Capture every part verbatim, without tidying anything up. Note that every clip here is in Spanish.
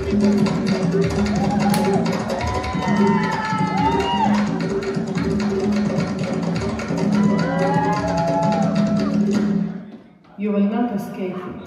You will not escape it.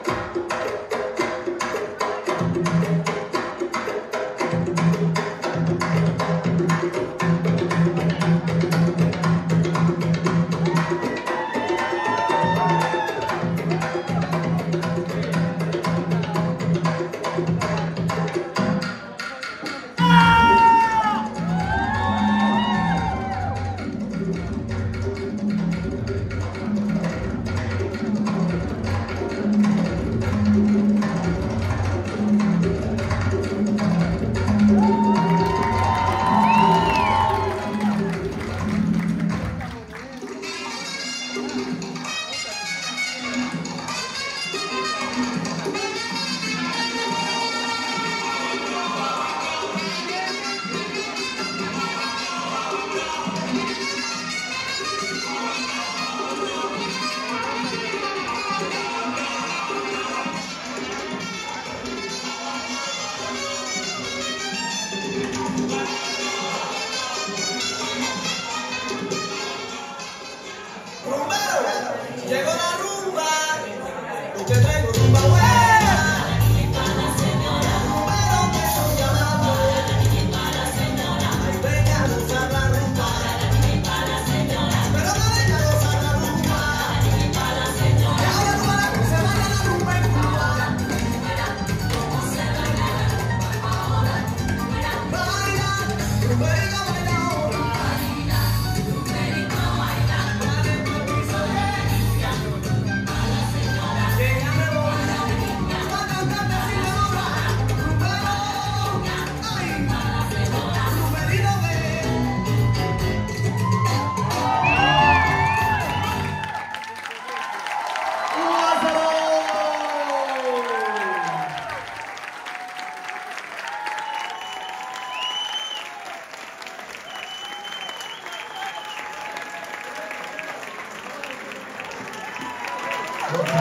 Llegó la rumba, y te traigo rumba buena. Rumbero que estoy llamando, ay venga a gozar la rumba, pero no venga a gozar la rumba, y ahora tú para que se vaya la rumba en Cuba. Baila, rumberito baila ahora. Okay.